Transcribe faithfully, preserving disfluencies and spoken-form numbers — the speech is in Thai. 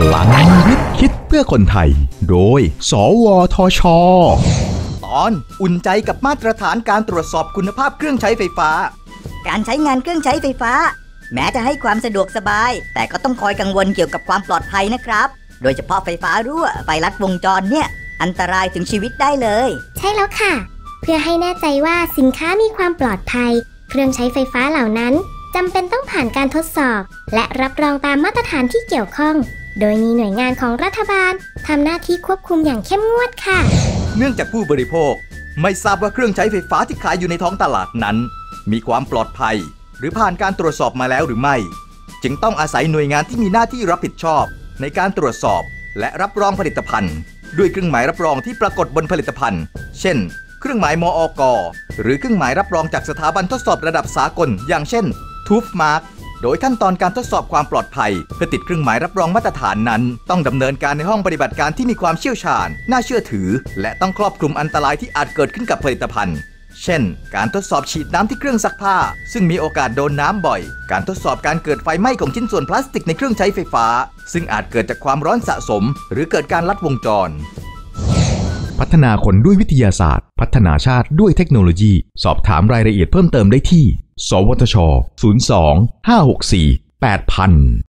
ลังวิทย์คิดเพื่อคนไทยโดยสวทช. ตอนอุ่นใจกับมาตรฐานการตรวจสอบคุณภาพเครื่องใช้ไฟฟ้าการใช้งานเครื่องใช้ไฟฟ้าแม้จะให้ความสะดวกสบายแต่ก็ต้องคอยกังวลเกี่ยวกับความปลอดภัยนะครับโดยเฉพาะไฟฟ้ารั่วไฟลัดวงจรเนี่ยอันตรายถึงชีวิตได้เลยใช่แล้วค่ะเพื่อให้แน่ใจว่าสินค้ามีความปลอดภัยเครื่องใช้ไฟฟ้าเหล่านั้นจำเป็นต้องผ่านการทดสอบและรับรองตามมาตรฐานที่เกี่ยวข้องโดยมีหน่วยงานของรัฐบาลทำหน้าที่ควบคุมอย่างเข้มงวดค่ะเนื่องจากผู้บริโภคไม่ทราบว่าเครื่องใช้ไฟฟ้าที่ขายอยู่ในท้องตลาดนั้นมีความปลอดภัยหรือผ่านการตรวจสอบมาแล้วหรือไม่จึงต้องอาศัยหน่วยงานที่มีหน้าที่รับผิดชอบในการตรวจสอบและรับรองผลิตภัณฑ์ด้วยเครื่องหมายรับรองที่ปรากฏบนผลิตภัณฑ์เช่นเครื่องหมายมอก.หรือเครื่องหมายรับรองจากสถาบันทดสอบระดับสากลอย่างเช่น ทูฟมาร์ค โดยขั้นตอนการทดสอบความปลอดภัยเพื่อติดเครื่องหมายรับรองมาตรฐานนั้นต้องดำเนินการในห้องปฏิบัติการที่มีความเชี่ยวชาญน่าเชื่อถือและต้องครอบคลุมอันตรายที่อาจเกิดขึ้นกับผลิตภัณฑ์เช่นการทดสอบฉีดน้ำที่เครื่องซักผ้าซึ่งมีโอกาสโดนน้ำบ่อยการทดสอบการเกิดไฟไหม้ของชิ้นส่วนพลาสติกในเครื่องใช้ไฟฟ้าซึ่งอาจเกิดจากความร้อนสะสมหรือเกิดการลัดวงจรพัฒนาคนด้วยวิทยาศาสตร์พัฒนาชาติด้วยเทคโนโลยีสอบถามรายละเอียดเพิ่มเติมได้ที่สวทช ศูนย์ สอง ห้า หก สี่ แปด ศูนย์ ศูนย์